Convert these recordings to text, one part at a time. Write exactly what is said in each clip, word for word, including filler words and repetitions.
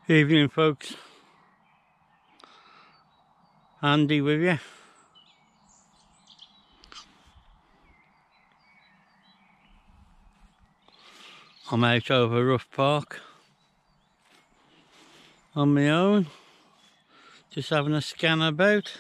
Evening, folks. Andy with you. I'm out over Rough Park on my own, just having a scan about.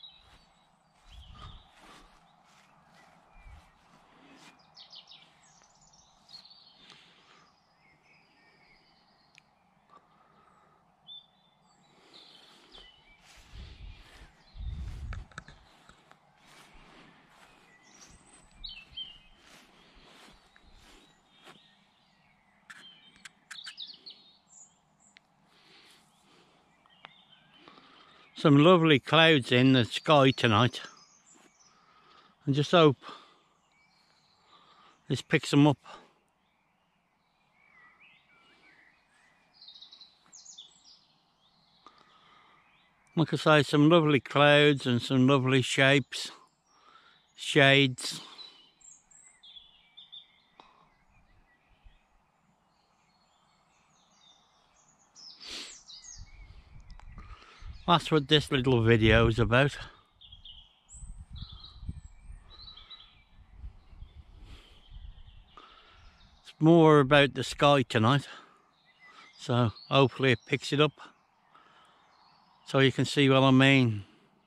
Some lovely clouds in the sky tonight. I just hope this picks them up. Like I say, some lovely clouds and some lovely shapes, shades. That's what this little video is about. It's more about the sky tonight, so hopefully it picks it up so you can see what I mean.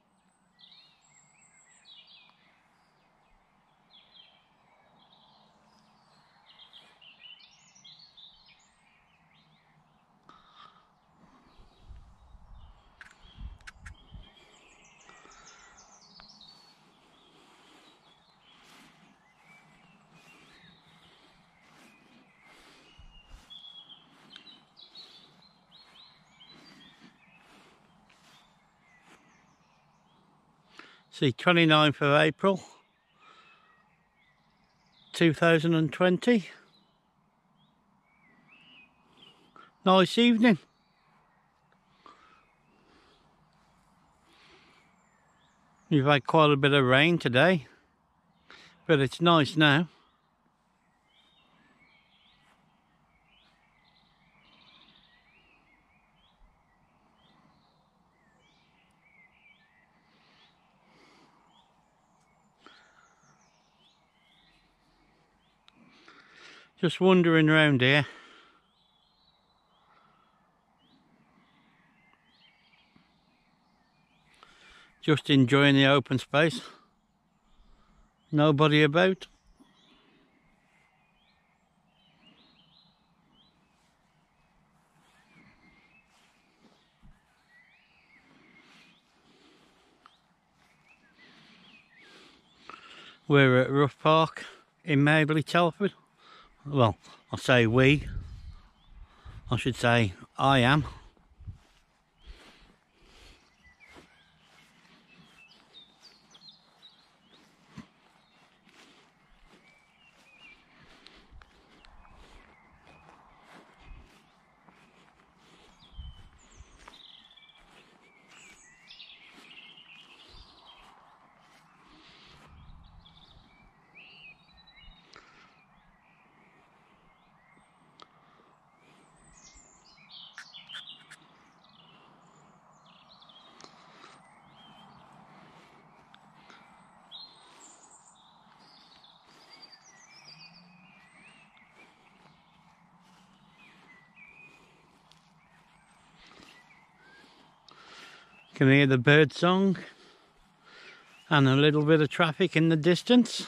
See, twenty-ninth of April two thousand twenty. Nice evening. We've had quite a bit of rain today, but it's nice now. Just wandering around here. Just enjoying the open space. Nobody about. We're at Rough Park in Mabley, Telford. Well, I say we. I should say I am. Can hear the bird song and a little bit of traffic in the distance.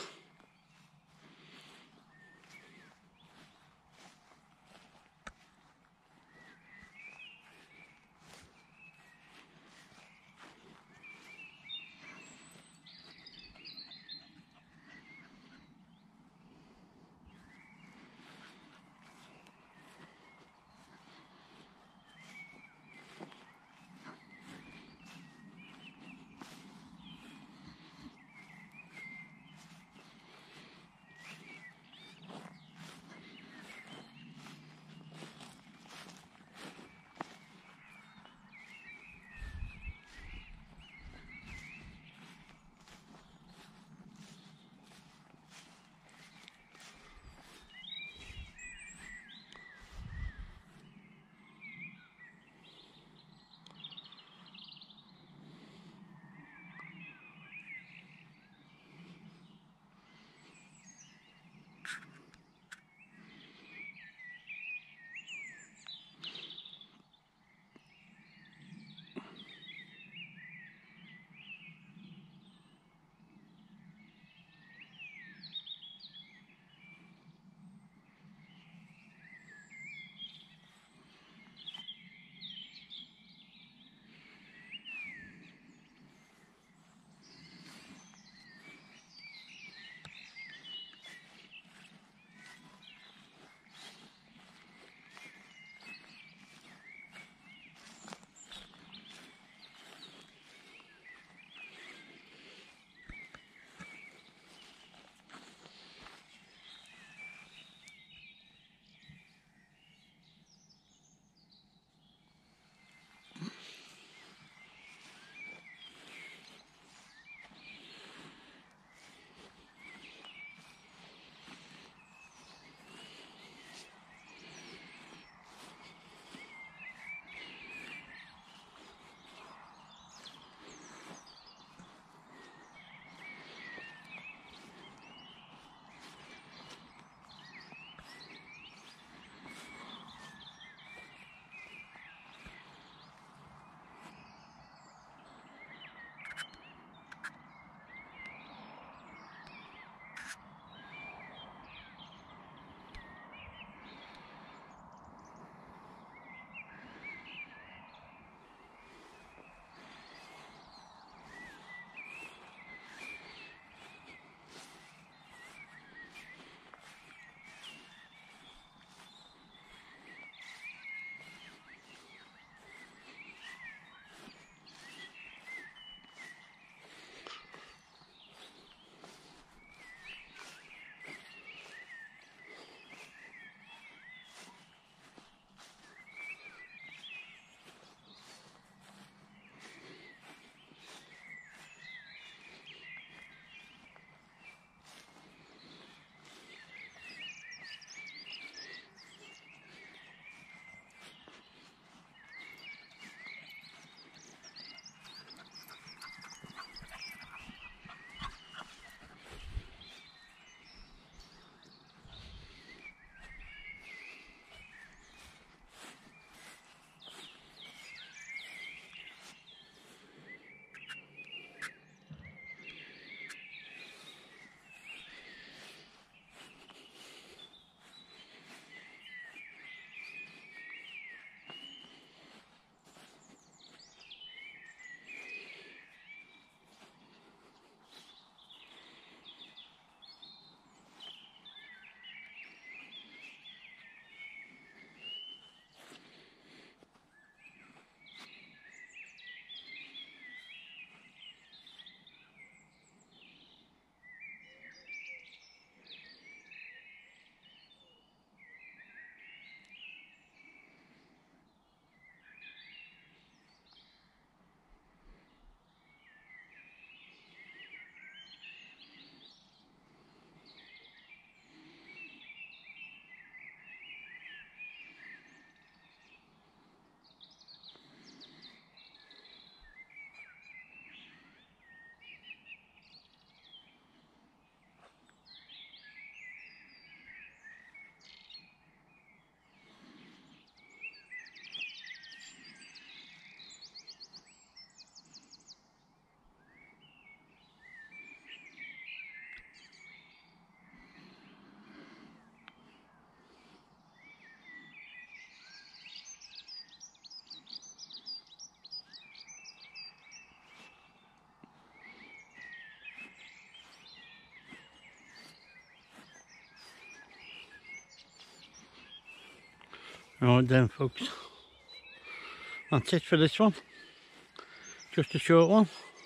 Right then folks, that's it for this one. Just a short one.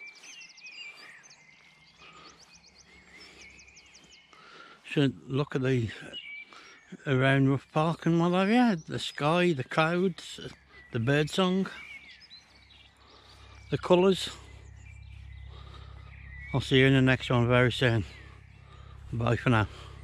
So look at the around Rough Park and what have you, the sky, the clouds, the bird song, the colours. I'll see you in the next one very soon. Bye for now.